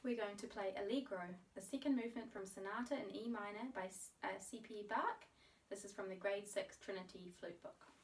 we're going to play Allegro, the second movement from Sonata in E minor by C.P.E Bach. This is from the grade 6 Trinity flute book.